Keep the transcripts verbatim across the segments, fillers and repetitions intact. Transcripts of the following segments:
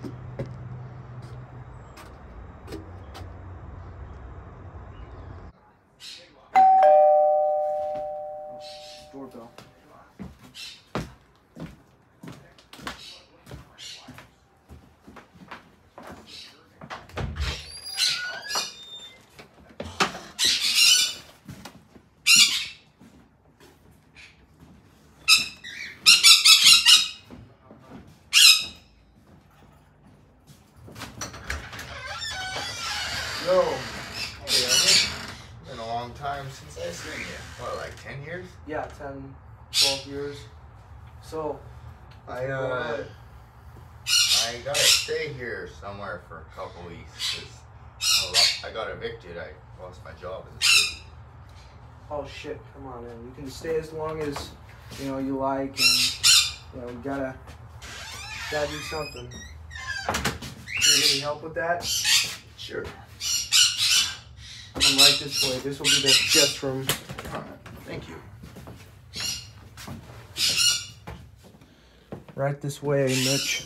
Doorbell. Yo, hey, it's been a long time since I've seen you. What, like ten years? Yeah, ten, twelve years. So, I, uh, I gotta stay here somewhere for a couple weeks, because I got evicted. I lost my job in the city. oh shit, come on, man. You can stay as long as, you know, you like, and, you know, you gotta, gotta do something. Need any help with that? Sure. Come right this way. This will be the guest room. Alright, thank you. Right this way, Mitch.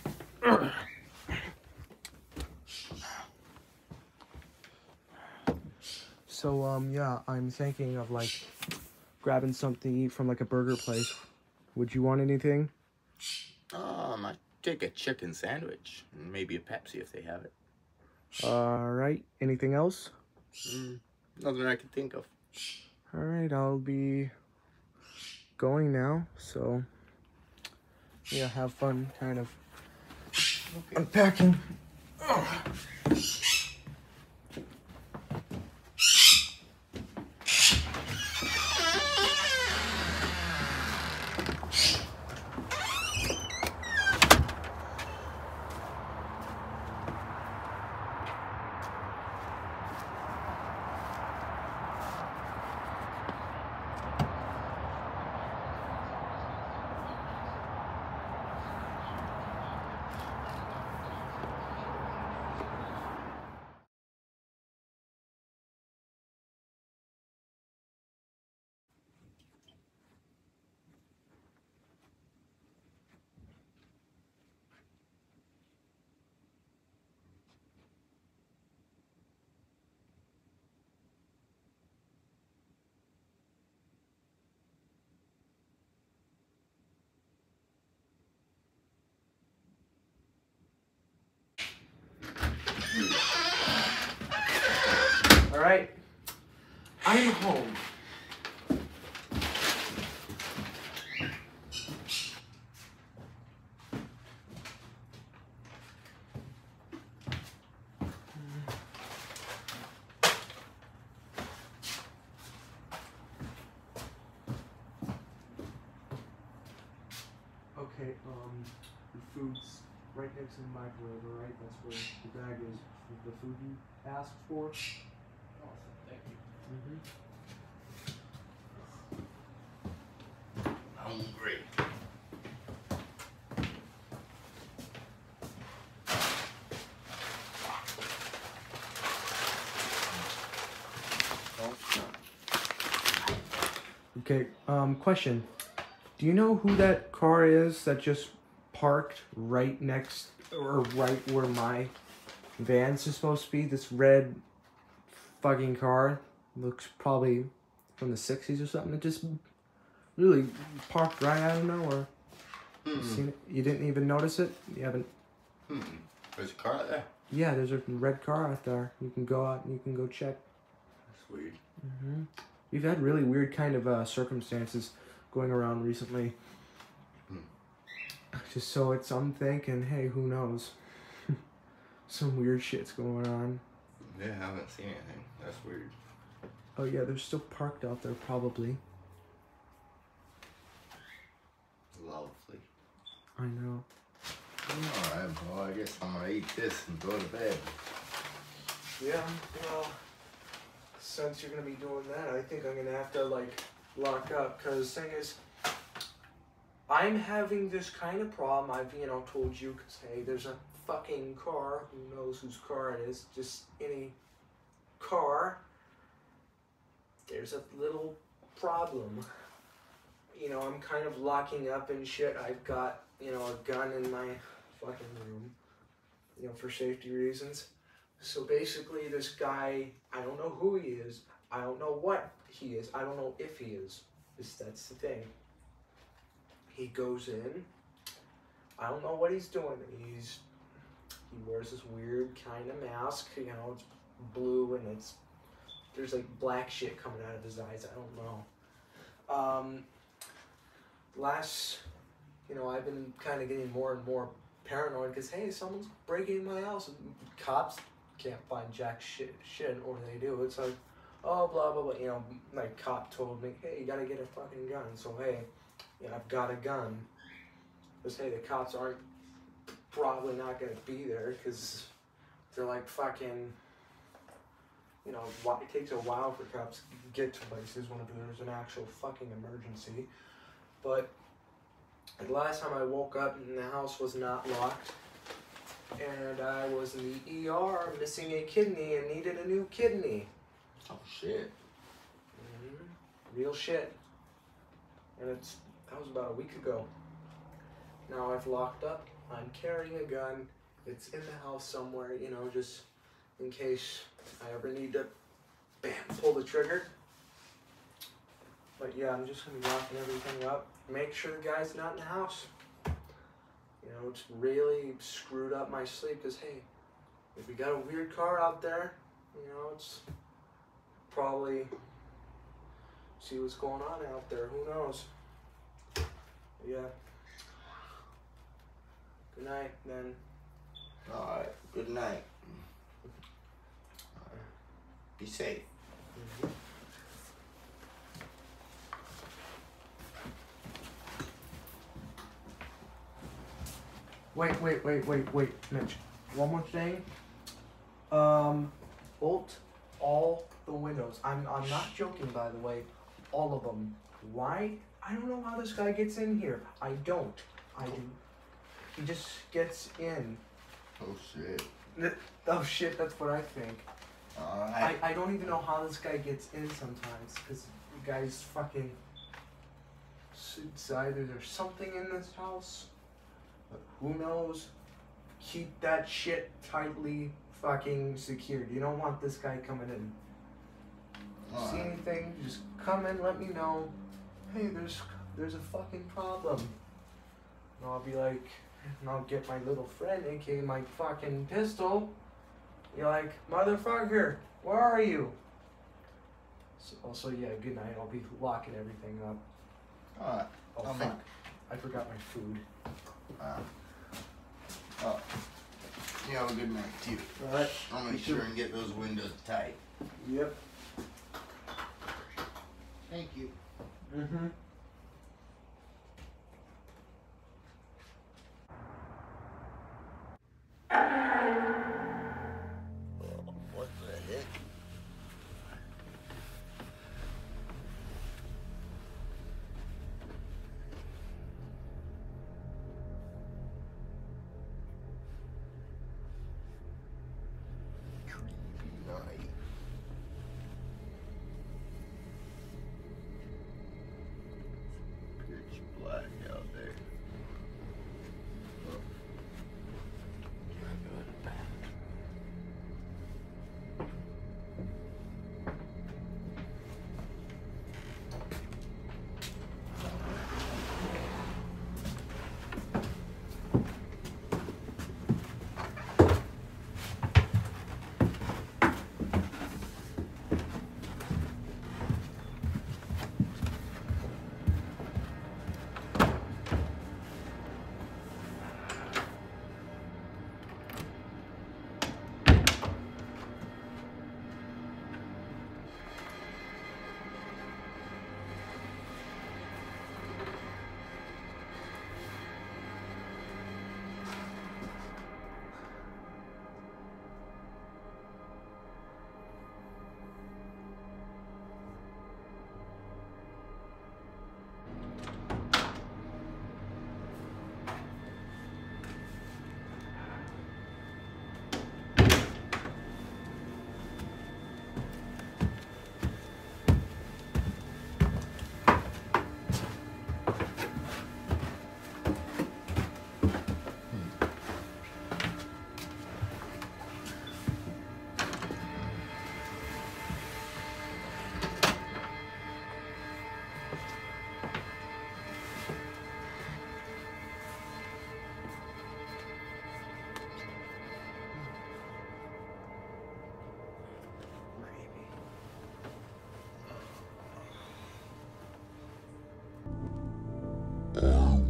So, um, yeah, I'm thinking of, like, grabbing something to eat from, like, a burger place. Would you want anything? Um, I'd take a chicken sandwich, and maybe a Pepsi if they have it. Alright, anything else? Mm, nothing I can think of. Alright, I'll be going now, so, yeah, have fun kind of Okay. unpacking. Oh. Alright, I'm home. Okay, um, the food's right next to the microwave, alright? That's where the bag is. The food you asked for. Awesome, thank you. Mm-hmm. Hungry. Okay, um, question. Do you know who that car is that just parked right next, or right where my van's supposed to be? This red fucking car. Looks probably from the sixties or something. It just really parked right out of nowhere. You Mm-mm. seen it? You didn't even notice it? You haven't? Mm-mm. There's a car out there. Yeah, there's a red car out there. You can go out and you can go check. That's weird. Mm-hmm. We've had really weird kind of uh, circumstances going around recently. Hmm. Just so it's, I'm thinking, hey, who knows? Some weird shit's going on. Yeah, I haven't seen anything. That's weird. Oh yeah, they're still parked out there probably. Lovely. I know. Alright, well, I guess I'm gonna eat this and go to bed. Yeah, well, since you're gonna be doing that, I think I'm gonna have to, like, lock up, because the thing is, I'm having this kind of problem. I've, you know, told you, because, hey, there's a fucking car, who knows whose car it is, just any car. There's a little problem. You know, I'm kind of locking up and shit. I've got, you know, a gun in my fucking room. you know, for safety reasons. So basically, this guy, I don't know who he is. I don't know what he is. I don't know if he is. This, that's the thing. He goes in. I don't know what he's doing. He's he wears this weird kind of mask. You know, it's blue and it's there's like black shit coming out of his eyes. I don't know. Um, last, you know, I've been kind of getting more and more paranoid because hey, someone's breaking in my house. And cops can't find jack shit, shit, or they do. It's like, oh, blah, blah, blah. You know, my cop told me, hey, you gotta get a fucking gun. So, hey, yeah, I've got a gun. Because, hey, the cops aren't probably not gonna be there because they're like fucking, you know, it takes a while for cops to get to places when there's an actual fucking emergency. But the last time I woke up and the house was not locked, and I was in the E R missing a kidney and needed a new kidney. Oh shit. Mm-hmm. Real shit. And it's that was about a week ago. Now I've locked up. I'm carrying a gun. It's in the house somewhere, you know, just in case I ever need to, bam, pull the trigger. But yeah, I'm just gonna be locking everything up. Make sure the guy's not in the house. You know, it's really screwed up my sleep because, hey, if we got a weird car out there, you know, it's probably see what's going on out there. Who knows? But yeah. Good night, then. Alright, good night. Be safe. Mm-hmm. Wait, wait, wait, wait, wait, Mitch. One more thing. Um, bolt all the windows. I'm, I'm not joking, by the way. All of them. Why? I don't know how this guy gets in here. I don't. I do. He just gets in. Oh shit. Oh shit, that's what I think. Alright. I, I don't even know how this guy gets in sometimes, because the guy's fucking... It's either there's something in this house, but who knows? Keep that shit tightly fucking secured. You don't want this guy coming in. All See right. anything, just come in, let me know. Hey, there's there's a fucking problem. And I'll be like, and I'll get my little friend, aka my fucking pistol. You're like, motherfucker, where are you? So also, yeah, good night. I'll be locking everything up. Alright. Oh, I'll fuck. make- I forgot my food. Uh, oh. You have a good night too. Alright. I'll make You sure too. and get those windows tight. Yep. Thank you. Mm-hmm. What the heck? Creepy night.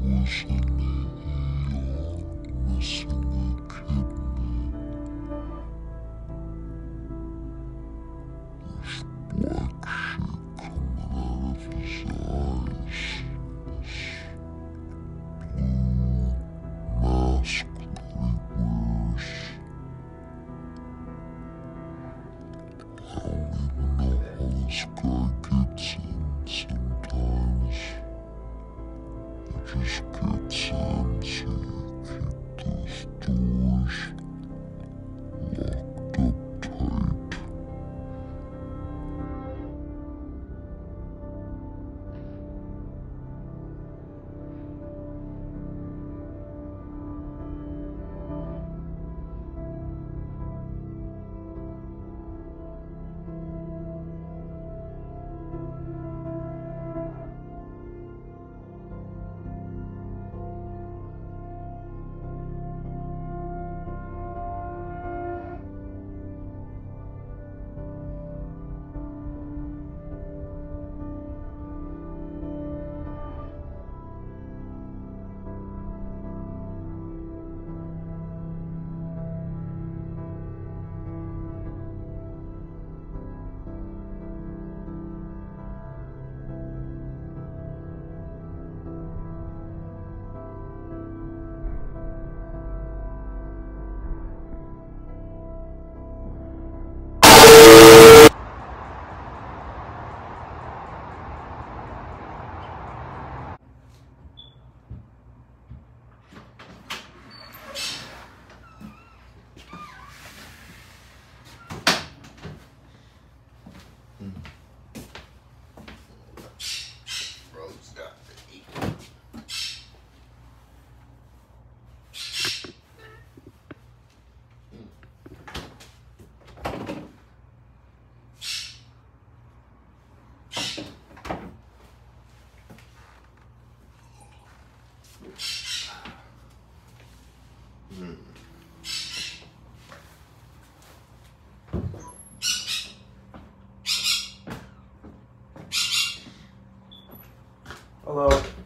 Hello.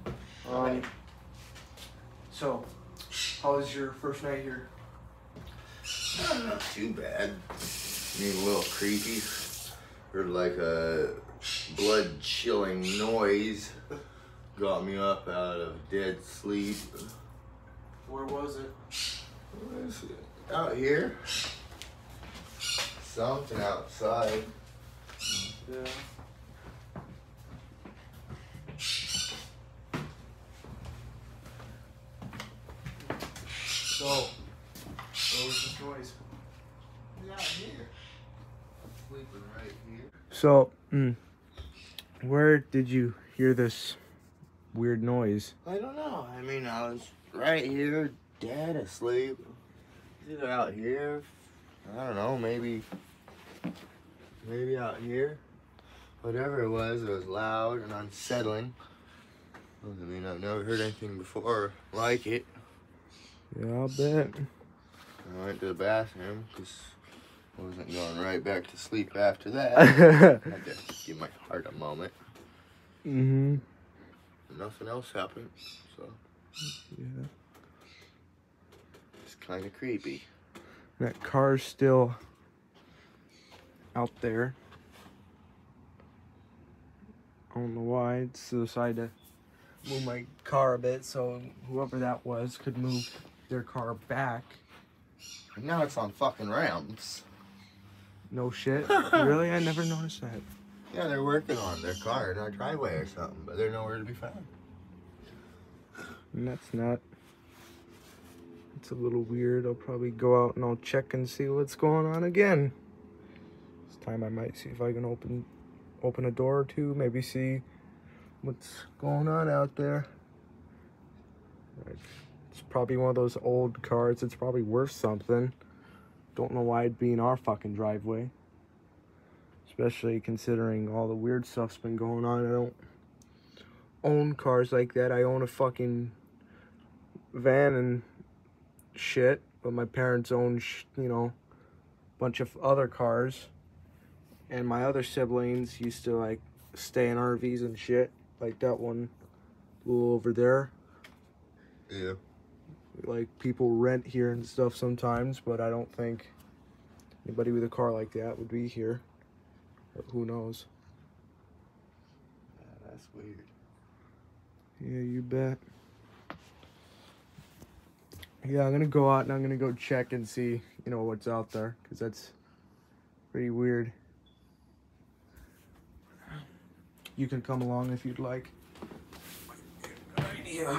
Um, so, how was your first night here? Uh, not too bad. I mean, a little creepy. Heard like a blood-chilling noise. Got me up out of dead sleep. Where was it? What is it? Out here. Something outside. Yeah. So, what was this noise? Out here. Sleeping right here. So, mm, where did you hear this weird noise? I don't know. I mean, I was right here, dead asleep. Either out here. I don't know. Maybe. Maybe out here. Whatever it was, it was loud and unsettling. I mean, I've never heard anything before like it. Yeah, I'll bet. I went to the bathroom because I wasn't going right back to sleep after that. I had to give my heart a moment. Mm-hmm. Nothing else happened, so Yeah. it's kind of creepy. That car's still out there. I don't know why. I just decided to move my car a bit so whoever that was could move their car back. And now it's on fucking ramps. No shit. Really? I never noticed that. Yeah, they're working on their car in our driveway or something, but they're nowhere to be found. And that's not. It's a little weird. I'll probably go out and I'll check and see what's going on again. This time I might see if I can open open a door or two, maybe see what's going on out there. It's probably one of those old cars. It's probably worth something. Don't know why it'd be in our fucking driveway. Especially considering all the weird stuff's been going on. I don't own cars like that. I own a fucking van and shit. But my parents own, sh you know, a bunch of other cars. And my other siblings used to, like, stay in R Vs and shit. Like that one little over there. Yeah. Like, people rent here and stuff sometimes, but I don't think anybody with a car like that would be here. But who knows? Yeah, that's weird. Yeah, you bet. Yeah, I'm gonna go out and I'm gonna go check and see, you know, what's out there, because that's pretty weird. You can come along if you'd like. Good idea.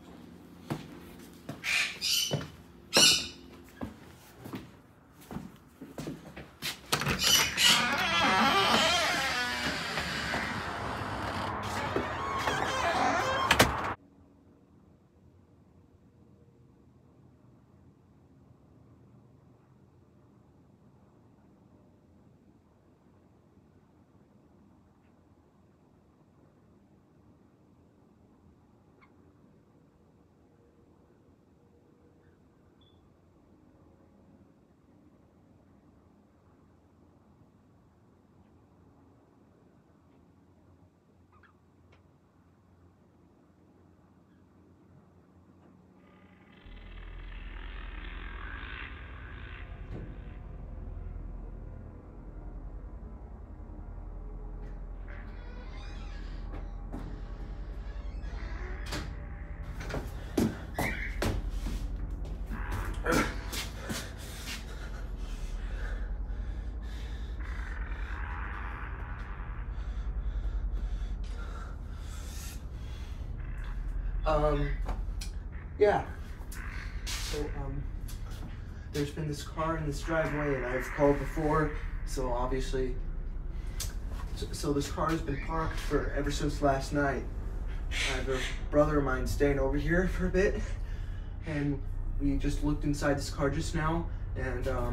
Um, yeah. So, um, there's been this car in this driveway, and I've called before, so obviously, so, so this car has been parked for ever since last night. I have a brother of mine staying over here for a bit, and we just looked inside this car just now, and, um,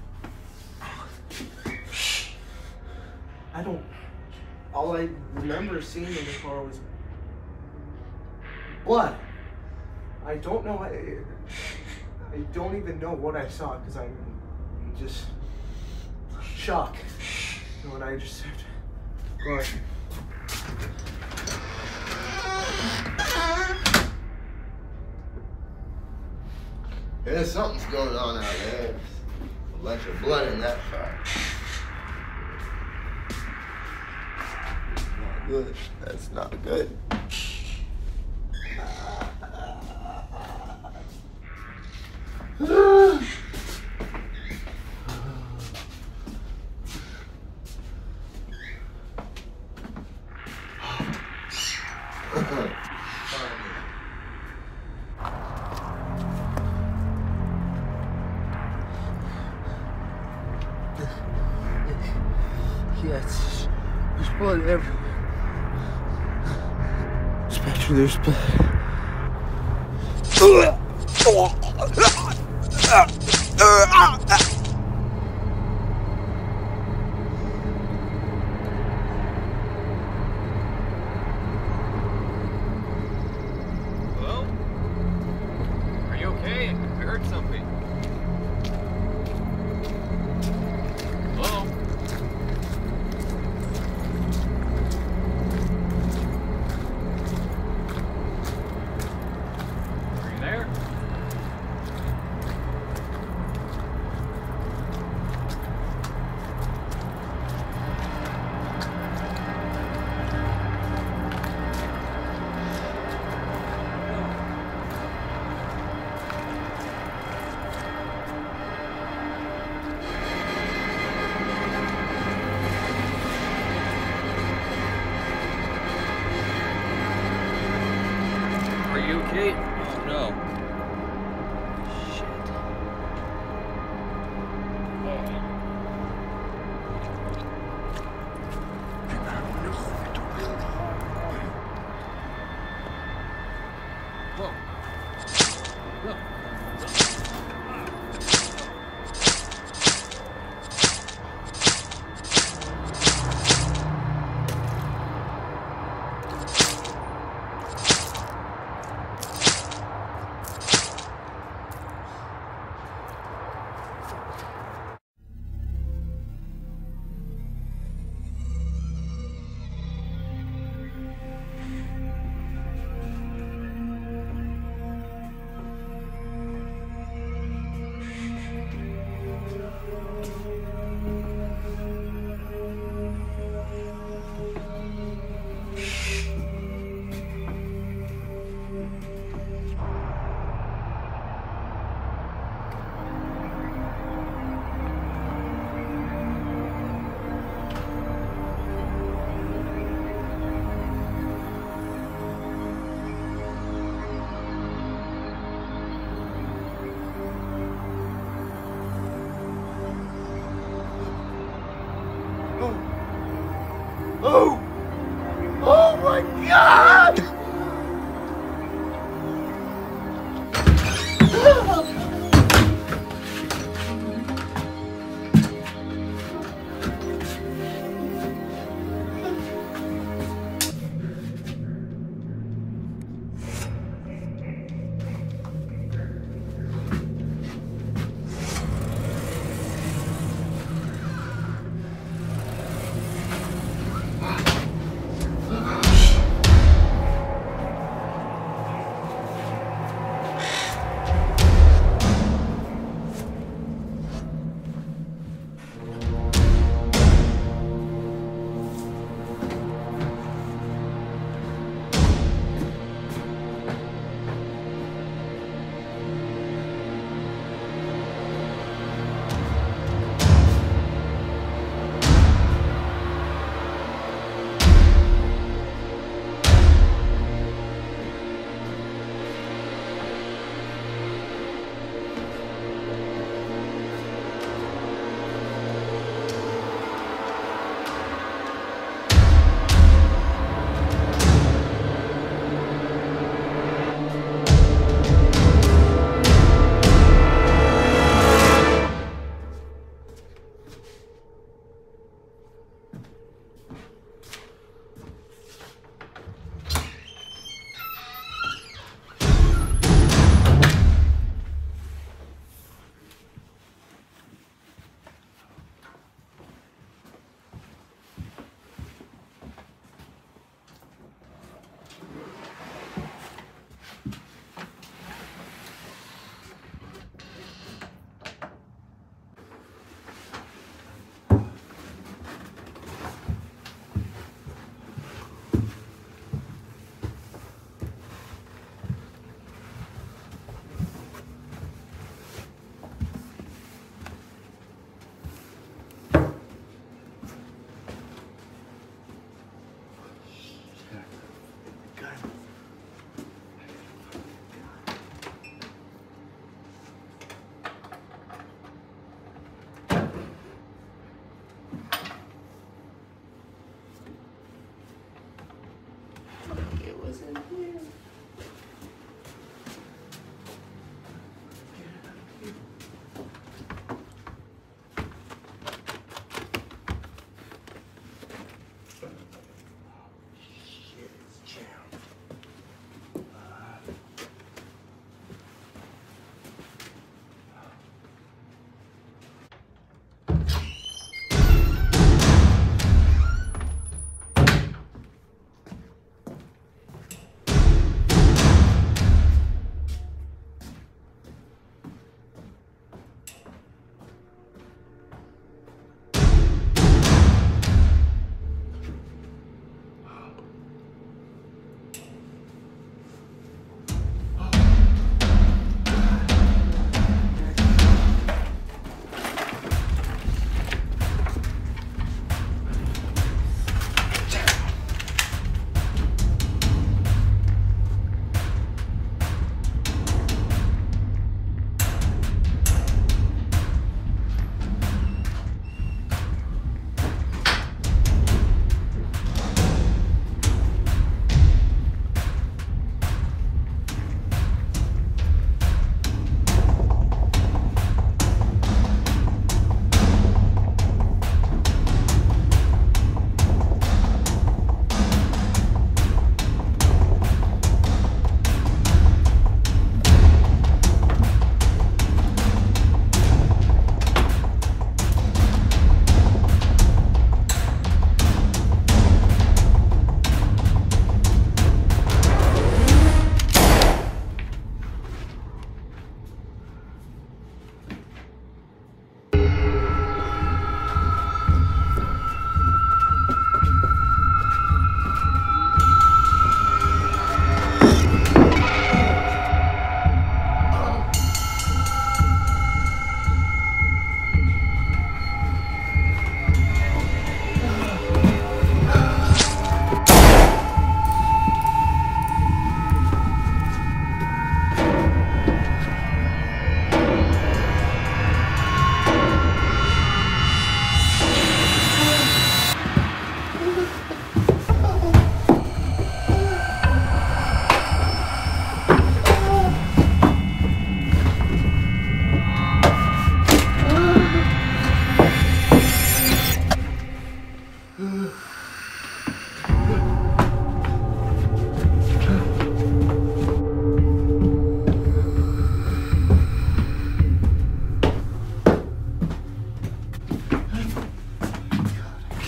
I don't, all I remember seeing in the car was blood. I don't know, I, I don't even know what I saw, because I'm in just shock. You know, and I just have to go ahead. Yeah, something's going on out there. There's a bunch of blood in that car. Not good. That's not good. Yeah, it's, there's blood everywhere. Especially there's blood. Hello? Are you okay? I heard something. Hello? Are you there?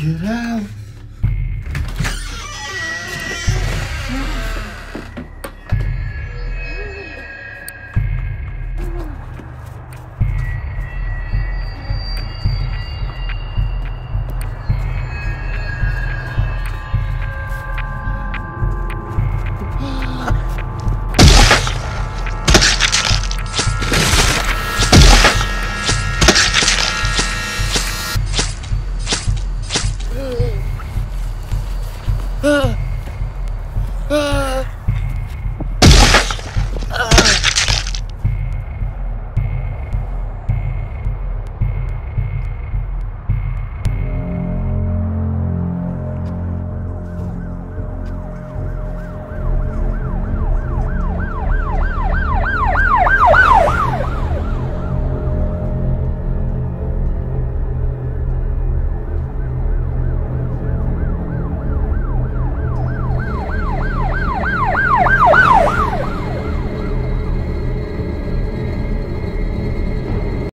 Get out.